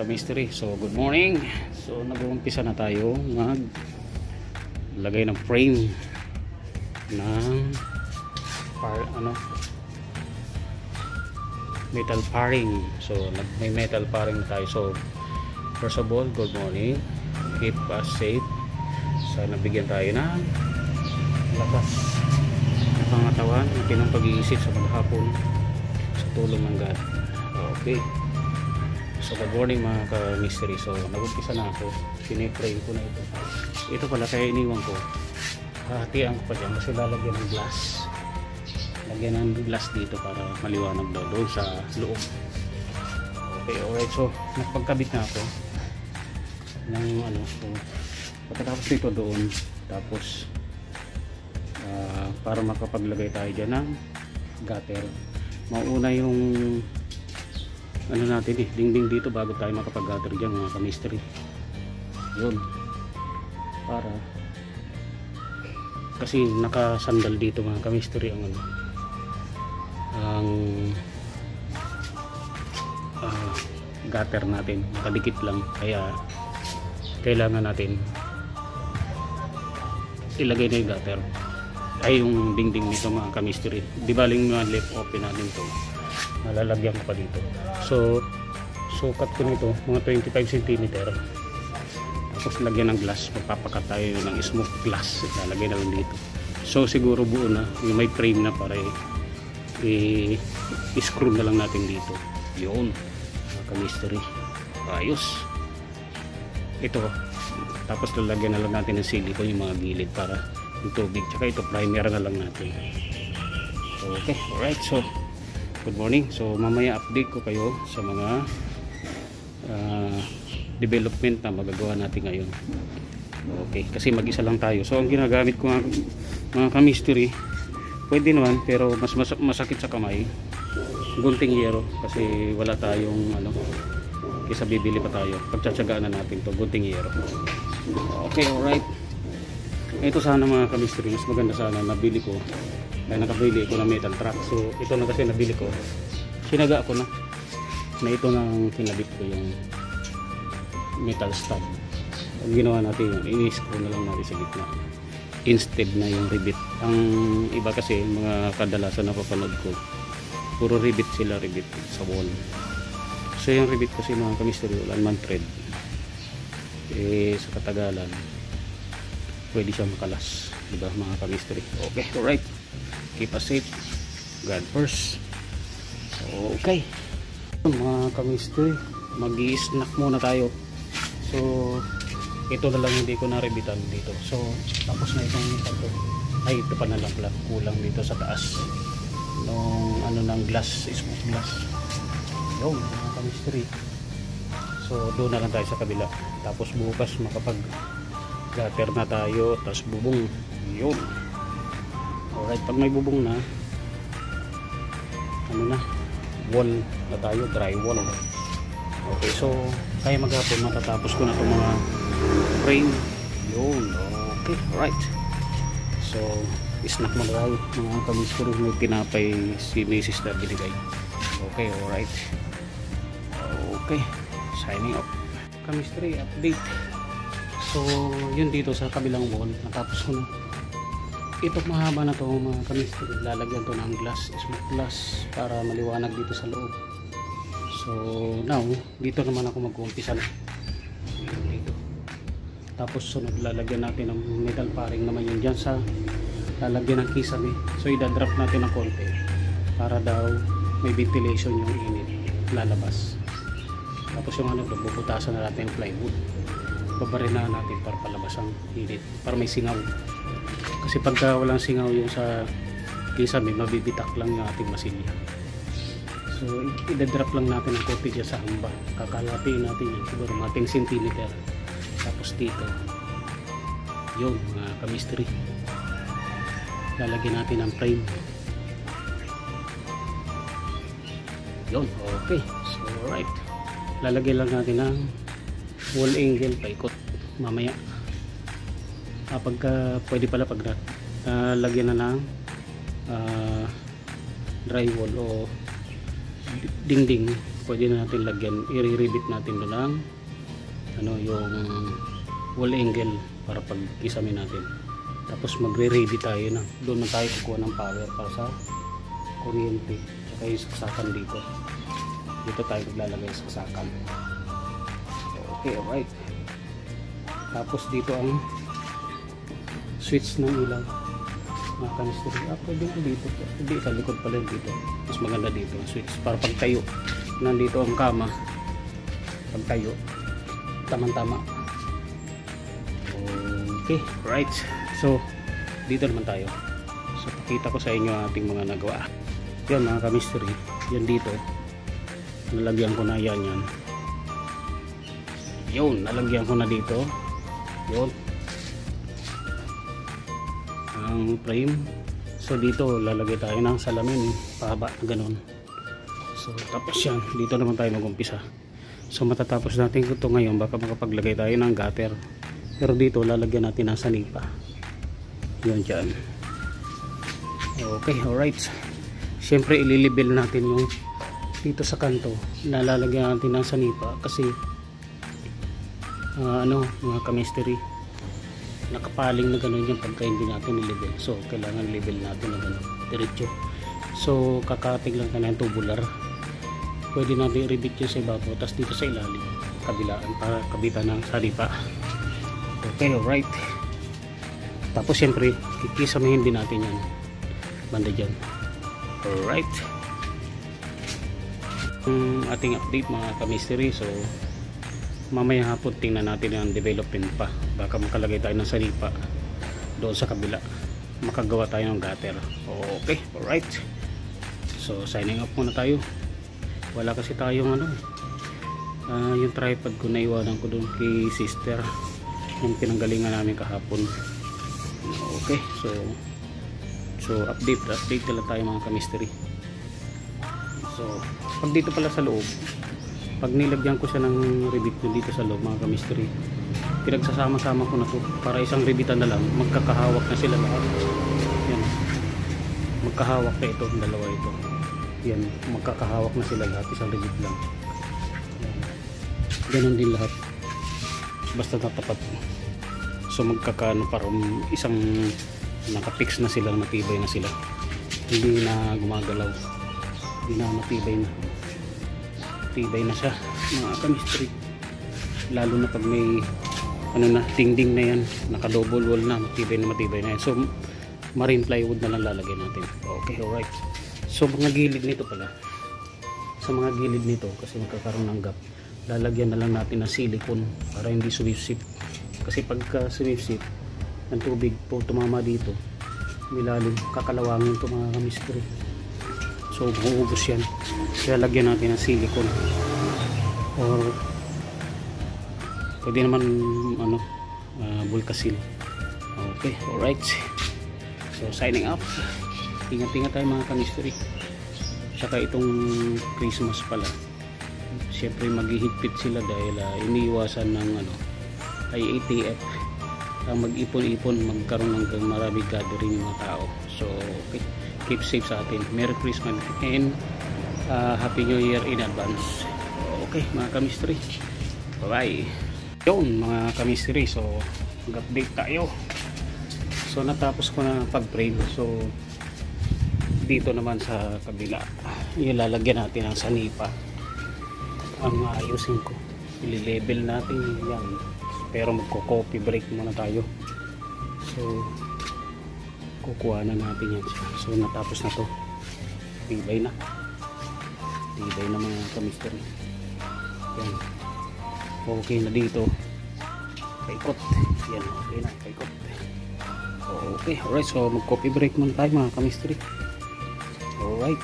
ka-mystery. So good morning. So nag-uumpisa na tayo lagay ng frame ng metal paring. So may metal paring na tayo. So first of all, good morning. Keep us safe. Sana bigyan tayo ng lakas ng pangatawan natin ng pag-iisip sa maghapon sa tulong ng God. Okay. So good morning mga ka-mystery. So nag-umpisa na ako. Pinipray ko na ito. Ito pala kaya iniwan ko. Hahatian ko pa dyan kasi lalagyan ng glass. Lagyan ng glass dito para maliwanag daw doon sa loob. Okay, alright. So nagpagkabit na ako ng so, pagkatapos dito doon. Tapos para makapaglagay tayo dyan ng gutter. Mauna yung natin dingding dito bago tayo makapag-gutter dyan mga ka-mystery. Yun. Para kasi nakasandal dito mga ka-mystery ang gutter natin. Nakadikit lang. Kaya kailangan natin ilagay na yung gutter. Ay yung dingding nito mga ka-mystery. Di baling mga left open natin to. Malalagyan ko pa dito. So sukat ko nito mga 25 cm. Tapos lagyan ng glass. Magpapakat tayo ng smoke glass. Lalagay na lang dito. So siguro buo na. Yung may frame na para i-screw na lang natin dito. Yun mga ka-mystery. Ayos. Ito. Tapos lalagyan na lang natin ng silicone yung mga gilid para yung tubig. Tsaka ito primer na lang natin. Okay. Alright. So good morning. So mamaya update ko kayo sa mga development na magagawa natin ngayon. Okay, kasi mag-isa lang tayo. So ang ginagamit ko mga ka-mystery, pwede naman pero mas masakit sa kamay. Gunting yero kasi wala tayong kaysa bibili pa tayo. Pagtsatsagaan na natin to gunting yero. Okay, alright. Ito sana mga ka-mystery, mas maganda sana nabili ko. Dahil nakabili ko ng metal truck. So ito na kasi nabili ko. Sinaga ko na ito nang kinabit ko yung metal stud. Ang ginawa natin yun, ini-screw na lang natin sa gitna instead na yung rivet. Ang iba kasi mga kadalasan na papanood ko, puro rivet sila, rivet sa wall. So yung rivet kasi mga ka-mystery, wala man thread. Sa katagalan pwede siya makalas, diba mga ka-mystery? Okay, alright. Keep us safe. God first. Okay. Mga ka-mystery, mag-i-snack muna tayo. So, ito na lang hindi ko na-rebitan dito. So, tapos na itong ito. Ay, ito pa na lang pala. Kulang dito sa taas. Nung ng glass, smoke glass. Yun, mga ka-mystery. So, doon na lang tayo sa kabila. Tapos bukas makapag-gutter na tayo. Tapos bubong. Yun. Alright, pag may bubong na, wall na tayo, dry wall. Okay, so kaya maghapon matatapos ko na itong mga frame. Yun, okay, alright. So snack mo na tayo mga ka-mystery. May tinapay si Mrs. na binigay. Okay, alright. Okay, signing off. Ka-mystery update. So yun dito sa kabilang wall, natapos ko na. Ito mahaba na to mga ka-mystery. Lalagyan to ng glass, smoke glass para maliwanag dito sa loob. So now dito naman ako mag-uumpisa na dito. Tapos sunod lalagyan natin ng metal paring naman yun dyan sa lalagyan ng kisame. So idadrop natin ng konti para daw may ventilation yung init lalabas. Tapos yung bubutasan na natin yung plywood. Babarinahan natin para palabas ang init, para may singaw. Kasi pagka walang singaw yung sa kisame, mabibitak lang yung ating masilya. So idadrop lang natin ang konti dyan sa hamba. Kakalapiin natin yun siguro mga 10 cm. Tapos dito yun mga ka-mystery, lalagyan natin ang frame. Yun, okay. So alright, lalagyan lang natin ang wall angle paikot mamaya. Pagka pwede pala pag lagyan na ng drywall o dingding, pwede na natin lagyan, i-rebit natin doon ng ano, yung wall angle para pag kisamin natin. Tapos magre-ready tayo na. Doon na tayo kukuha ng power para sa kuryente. Saka yung saksakan dito. Dito tayo maglalagay sa saksakan. Okay, alright. Tapos dito ang switch ng ilaw. Mga kanisteri. Pwede ko dito. Hindi, sa likod pala dito. Mas maganda dito ang switch. Para pag tayo, nandito ang kama. Pag tayo, tamang-tama. Okay, right. So, dito naman tayo. So, pakita ko sa inyo ating mga nagawa. Yan mga kamisteri. Yan dito. Nalagyan ko na yan. Yun, nalagyan ko na dito. Yun. Ang frame. So, dito lalagay tayo ng salamin. Pahaba na ganun. So, tapos yan. Dito naman tayo mag-umpisa. So, matatapos natin ito ngayon. Baka makapaglagay tayo ng gutter. Pero dito, lalagyan natin ng sanipa. Yan dyan. Okay, alright. Siyempre, ililibel natin yung dito sa kanto. Nalalagyan natin ng sanipa. Kasi, mga kamisteri, nakapaling na gano'n yung pagka hindi natin ilibel. So, kailangan libel natin na gano'n. Diretso. So, kakatig lang tayo ng tubular. Pwede natin i-rebit yun sa ibabaw. Tapos dito sa ilalim, kabilaan para kabitan ng sanipa. Okay, alright. Tapos syempre, kikisamihin din natin yan. Banda dyan. Alright. Ating update mga kamisteri. So, mamaya hapon tingnan natin yung development pa. Baka makalagay tayo ng sanipa doon sa kabila. Makagawa tayo ng gutter. Okay, alright. So, signing up muna tayo. Wala kasi tayong yung tripod ko na iwanan ko doon kay sister. Yung pinanggalingan namin kahapon. Okay, so update na lang tayo mga kamisteri. So pag dito pala sa loob, pag nilagyan ko siya ng rebit dito sa loob mga kamisteri, pinagsasama-sama ko na to para isang rebitan na lang, magkakahawak na sila lahat. Yan, magkahawak na ito, dalawa ito. Yan, magkakahawak na sila lahat, isang rebit lang. Yan. Ganun din lahat, basta tatapat. So magkakaano para isang nakapix na sila, matibay na sila, hindi na gumagalaw, hindi na matibay na siya mga kamisteri. Lalo na pag may dingding na yan, naka double wall na, matibay na yan. So marine plywood na lang lalagay natin. Okay, alright. So mga gilid nito pala, sa mga gilid nito kasi magkakaroon ng gap, lalagyan na lang natin ng silicone para hindi sumipsip. Kasi pagka sumipsip ng tubig po tumama dito milalim, kakalawangin ito mga kamisteri. So mauubos yan, kaya lagyan natin ng silicone or pwede naman Vulcasil. Okay, alright. So signing up. Ingat-ingat tayo mga kamisteri. Saka itong Christmas pala, siyempre maghihigpit sila dahil iniiwasan ng IATF, mag-ipon-ipon, magkaroon ng marami gathering mga tao. So okay, keep safe sa atin. Merry Christmas and Happy New Year in advance. Okay mga kamisteri, bye bye. Yun mga kamisteri, so mag-update tayo. So natapos ko na pag-frame. So dito naman sa kabila, ilalagyan natin ng sanipa. Ang ayusin ko, i-level natin yan, pero magko-copy break muna tayo. So kukuha na natin yan. So natapos na to, tibay na mga kamisteri. Yan, okay na dito, paikot yan, okay na, paikot. Okay, alright. So mag-copy break muna tayo mga kamisteri. Alright,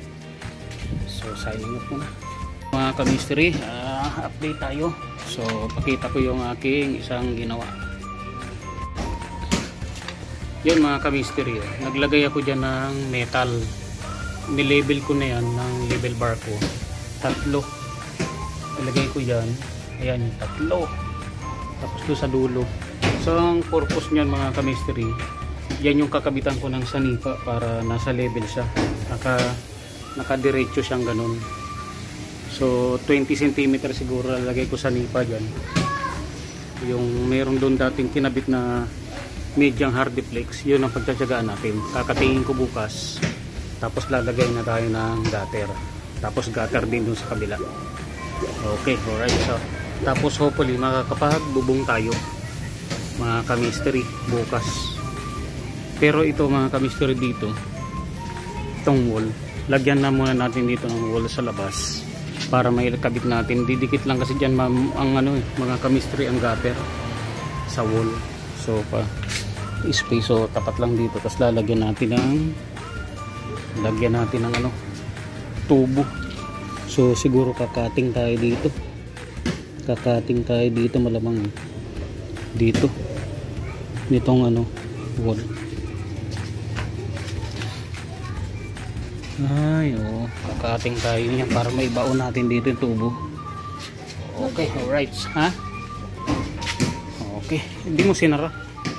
so signing up muna mga kamisteri. Update tayo. So pakita ko yung aking isang ginawa. Yun mga kamisteri, naglagay ako dyan ng metal. Nilabel ko na yan ng label bar ko, 3. Nilagay ko dyan, ayan, 3. Tapos doon sa dulo. So ang purpose nyan mga kamisteri, yan yung kakabitan ko ng sanipa para nasa level siya, nakadiretso siyang ganun. So 20 cm siguro lalagay ko sa nipa dyan. Yung meron doon dating kinabit na medyang hardiplex, yun ang pagtsatsagaan natin. Kakatingin ko bukas, tapos lalagay na tayo ng gutter, tapos gutter din doon sa kabila. Okay, alright. So, tapos hopefully makakapagbubong tayo mga ka-mystery bukas. Pero ito mga ka-mystery, dito itong wall, lagyan na muna natin dito ng wall sa labas para may kabit natin. Didikit lang kasi dyan ang mga ka-mystery ang gutter sa wall. So space, so tapat lang dito. Tapos lalagyan natin ng tubo. So siguro kakating tayo dito malamang dito nitong wall. Kakating tayo niyan para may baon natin dito yung tubo. Okay, alright. Okay, hindi mo sinara.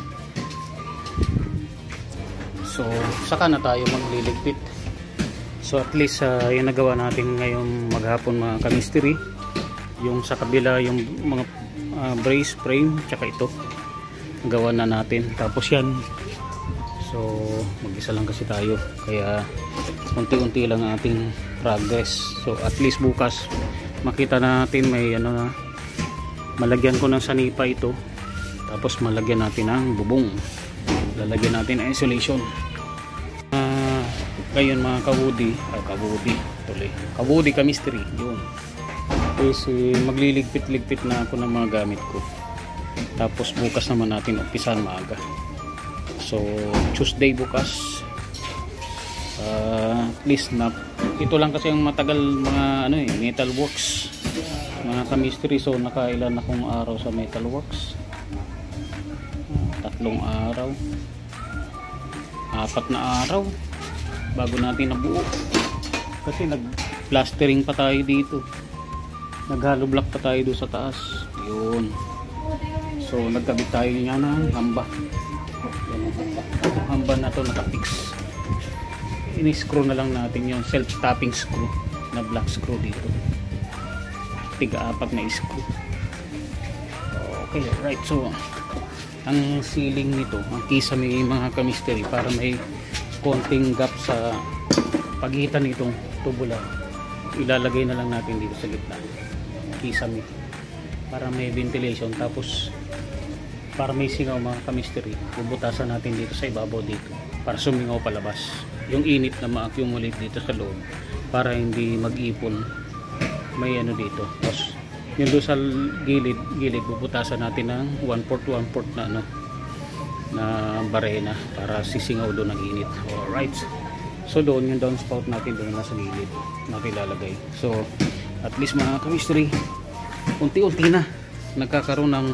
So saka na tayo magliligpit. So at least yung nagawa natin ngayong maghapon mga ka-mystery, yung sa kabila yung mga brace frame, tsaka ito gawa na natin. Tapos yan, so mag-isa lang kasi tayo, kaya unti-unti lang ating progress. So at least bukas makita natin may malagyan ko ng sanipa ito, tapos malagyan natin ng bubong, lalagyan natin ng isolation. Ngayon mga kabudi ka-mystery, yun kasi magliligpit-ligpit na ako ng mga gamit ko. Tapos bukas naman natin umpisan maaga. So Tuesday bukas, at least na ito lang kasi yung matagal mga metal works mga ka-mystery. So nakailan akong araw sa metal works, 3 araw, 4 na araw bago natin nabuo, kasi nag-plastering pa tayo dito, nag-hollow block pa tayo doon sa taas. Yun. So nagkabit tayo niya ng hamba. Itong hamba na to nakapix. Ini-screw na lang natin yung self-tapping screw na black screw dito. Tiga-4 na screw. Okay, right. So ang ceiling nito, ang kisame mga ka-mystery, para may konting gap sa pagitan nitong tubular, ilalagay na lang natin dito sa gitna, kisame, para may ventilation. Tapos para may singaw mga ka-mystery, bubutasan natin dito sa ibabaw dito para sumingaw palabas yung init na ma-accumulate dito sa loob, para hindi mag-ipon may dito. Tapos yung doon sa gilid bubutasan natin ng 1/4 na barena para sisingaw doon ng init. Alright, so doon yung downspout natin doon nasa gilid natin lalagay. So at least mga ka-mystery, unti-unti na nagkakaroon ng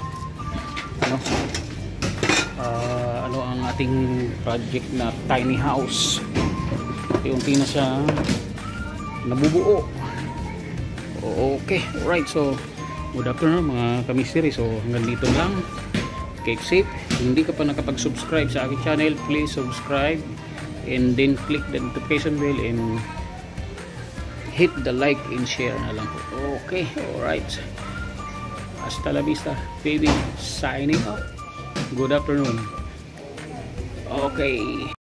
ang ating project na tiny house. Unti-unti na siya nabubuo. Okay, alright. So good afternoon mga ka-mystery. So hanggang dito lang. Keep safe. Kung hindi ka pa nakapag-subscribe sa aking channel, please subscribe and then click the notification bell and hit the like and share na lang po. Okay, alright. Hasta la vista, baby. Signing out. Good afternoon. Okay.